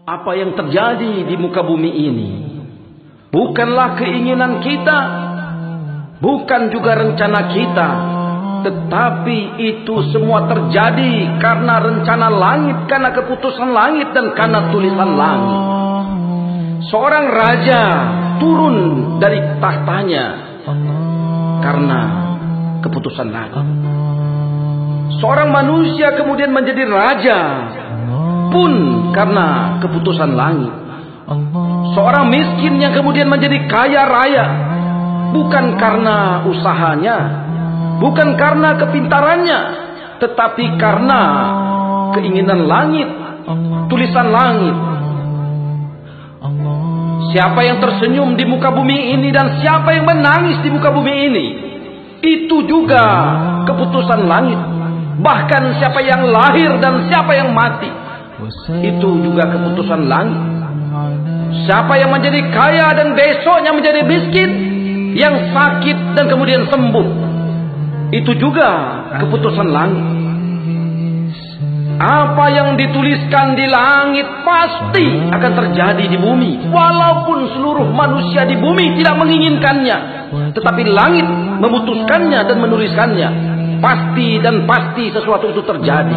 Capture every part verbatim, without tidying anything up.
Apa yang terjadi di muka bumi ini bukanlah keinginan kita, bukan juga rencana kita, tetapi itu semua terjadi karena rencana langit, karena keputusan langit, dan karena tulisan langit. Seorang raja turun dari tahtanya karena keputusan langit. Seorang manusia kemudian menjadi raja pun karena keputusan langit. Seorang miskin yang kemudian menjadi kaya raya bukan karena usahanya, bukan karena kepintarannya, tetapi karena keinginan langit, tulisan langit. Siapa yang tersenyum di muka bumi ini dan siapa yang menangis di muka bumi ini, itu juga keputusan langit. Bahkan siapa yang lahir dan siapa yang mati, itu juga keputusan langit. Siapa yang menjadi kaya dan besoknya menjadi miskin, yang sakit dan kemudian sembuh, itu juga keputusan langit. Apa yang dituliskan di langit pasti akan terjadi di bumi, walaupun seluruh manusia di bumi tidak menginginkannya, tetapi langit memutuskannya dan menuliskannya. Pasti dan pasti sesuatu itu terjadi.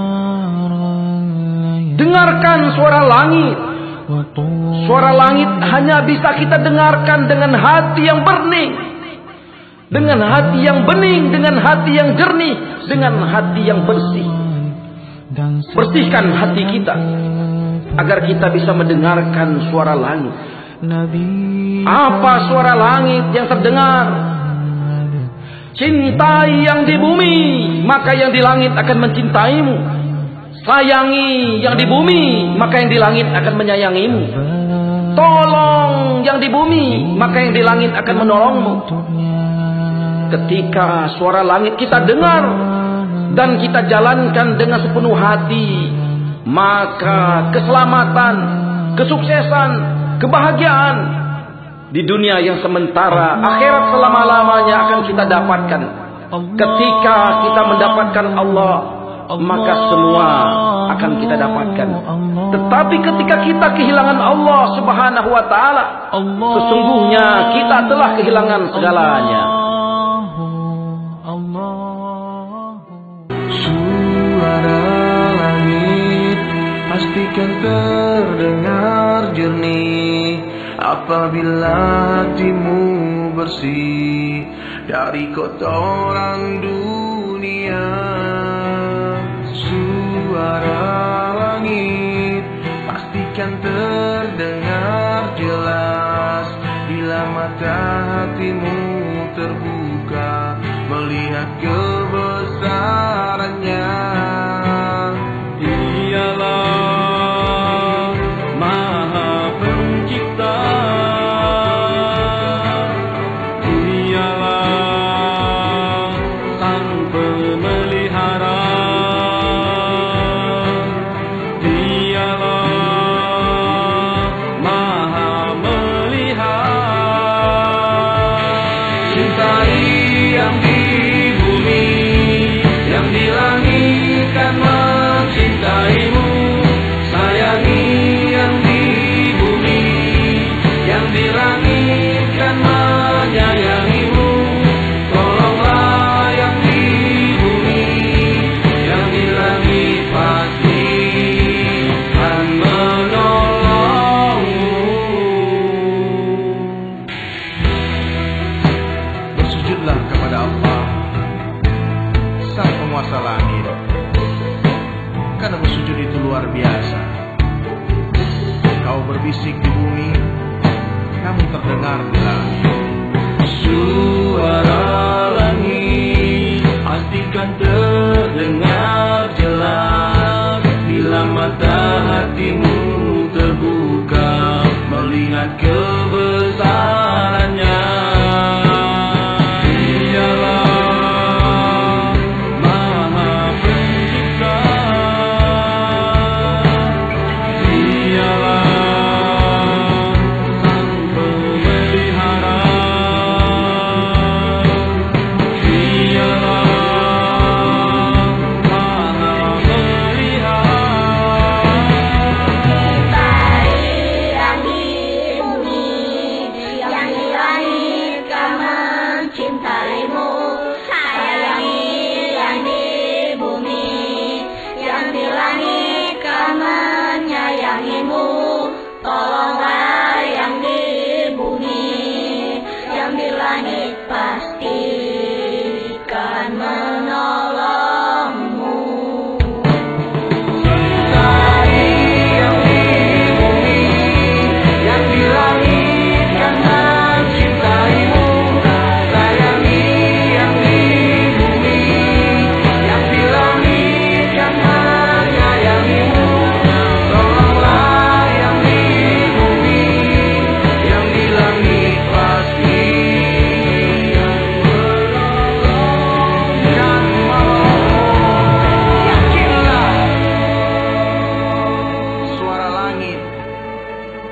Dengarkan suara langit. Suara langit hanya bisa kita dengarkan dengan hati yang bening, dengan hati yang bening, dengan hati yang jernih, dengan hati yang bersih. Bersihkan hati kita agar kita bisa mendengarkan suara langit. Apa suara langit yang terdengar? Cintai yang di bumi, maka yang di langit akan mencintaimu. Sayangi yang di bumi, maka yang di langit akan menyayangimu. Tolong yang di bumi, maka yang di langit akan menolongmu. Ketika suara langit kita dengar dan kita jalankan dengan sepenuh hati, maka keselamatan, kesuksesan, kebahagiaan di dunia yang sementara, akhirat selama-lamanya akan kita dapatkan. Ketika kita mendapatkan Allah, maka semua akan kita dapatkan. Tetapi ketika kita kehilangan Allah Subhanahu wa ta'ala, sesungguhnya kita telah kehilangan segalanya. Suara langit pastikan terdengar jernih apabila hatimu bersih dari kotoran dunia. Suara langit pastikan terdengar jelas bila mata hatimu terbuka melihat kebesarannya. Dialah Maha Pencipta, Dialah Sang Pemelihara, Dialah Maha melihat. Cintai yang di bumi, yang di langit kan mencintaimu. Sayangi yang di bumi, yang di langit kan menyayangimu. Tolonglah yang di bumi, yang di langit pasti akan menolongmu. Bersujudlah kepada Allah, Sang Penguasa langit, karena bersujud itu luar biasa. Kau berbisik di bumi, kamu terdengar di langit. Suara langit pastikan terdengar jelas bila mata hatimu terbuka melihat kebesarannya.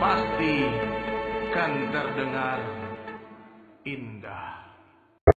pasti kan terdengar indah.